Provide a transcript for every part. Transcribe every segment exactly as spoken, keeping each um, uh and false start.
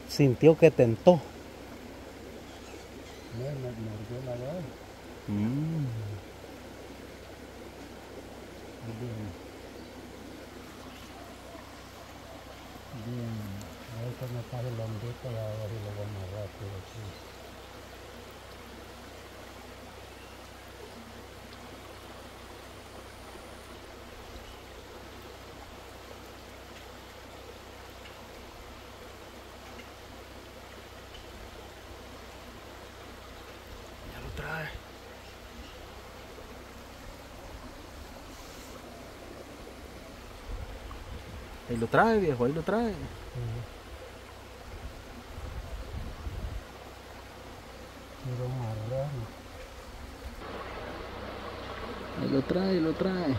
Sintió que tentó. Me, me mordió la voz. Mm. Bien. Bien. Ahorita me cae el hombrito y ahora sí lo voy a amarrar por aquí. Ya lo trae. Ahí lo trae, viejo, ahí lo trae. Sí. Quiero amarrar. Ahí lo trae, ahí lo trae.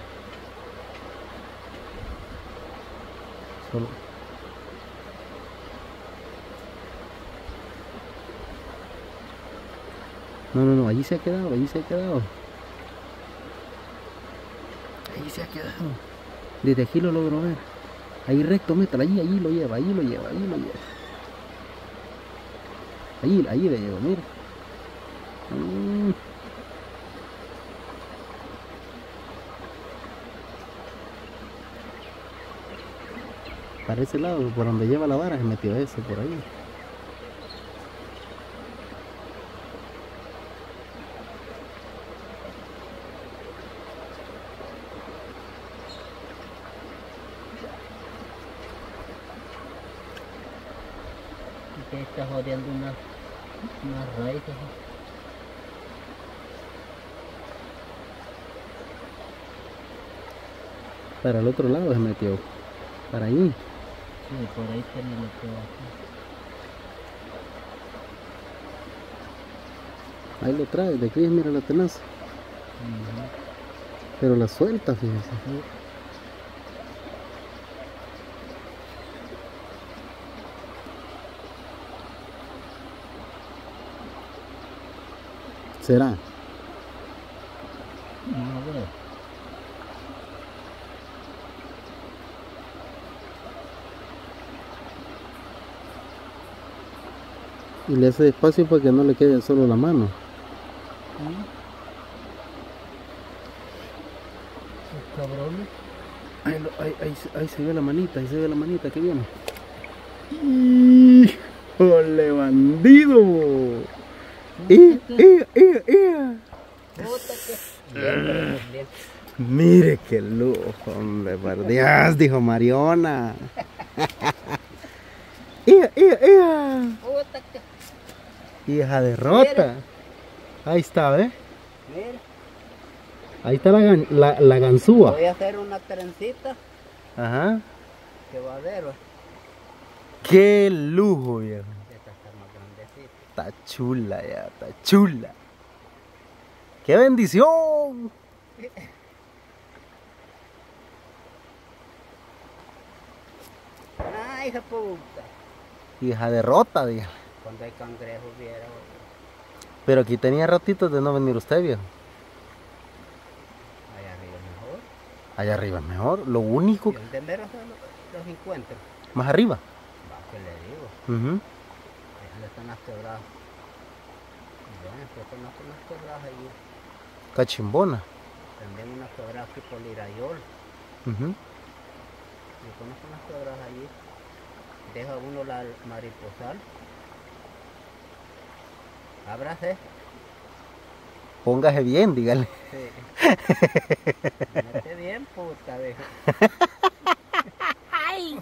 Solo. No, no, no, allí se ha quedado, allí se ha quedado. Ahí se ha quedado. Desde aquí lo logro ver. Ahí recto, métalo, allí, allí lo lleva, allí lo lleva, allí lo lleva. Allí, allí le llevo, mira. Mm. Para ese lado, por donde lleva la vara, se metió ese por ahí. Y que está jodiendo unas unas raíces. Para el otro lado se metió. Para ahí. Sí, por ahí tiene lo que hacer. Ahí lo trae, de aquí mira la tenaza. Uh-huh. Pero la suelta, fíjese. Sí. ¿Será? No, a ver. Y le hace despacio para que no le quede solo la mano. ¿Mm? Los cabrones. Ahí, lo- ahí, ahí, se- ahí se ve la manita, ahí se ve la manita que viene. ¡Híjole, bandido! ¡Eh, eh, eh, eh! Puta que... Bien, pero bien. Mire qué lujo, hombre, por Dios, dijo Mariona. ¡Ea, ea, ea! Puta que... Hija de rota. Ahí está, ¿eh? Mira, Ahí está la, gan- la, la ganzúa. voy a hacer una trencita Ajá. que va a ver. ¿va? ¡Qué lujo, viejo! Esta está más grandecita. Está chula ya, está chula. ¡Qué bendición! Ay, hija puta. Hija de rota, viejo. Cuando hay cangrejos viera. Pero aquí tenía ratitos de no venir usted, viejo. Allá arriba es mejor. Allá arriba es mejor. Lo único... Y donde menos los, los encuentro. Más arriba. Va, que le digo. Ujú. Ahí están las quebradas. Bueno, pues están las unas quebradas allí. Cachimbona. También unas quebradas tipo Lirayol. Ujú. Yo conozco unas quebradas allí. Deja uno la mariposal. Ábrase. Póngase bien, dígale. Sí. Ponete bien, puta, viejo. Ay.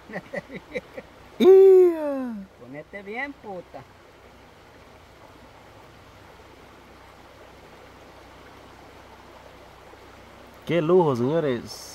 ¡Ia! Ponete bien, puta. ¡Qué lujo, señores!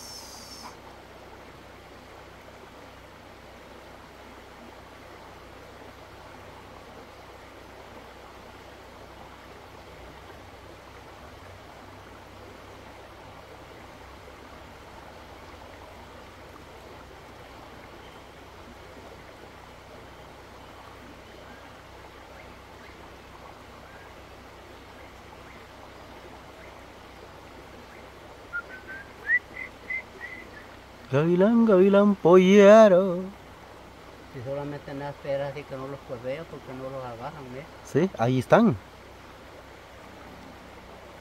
Gavilán, gavilán, pollero. Si solamente en las peras así que no los pues veo porque no los agarran, ¿ves? Sí, ahí están.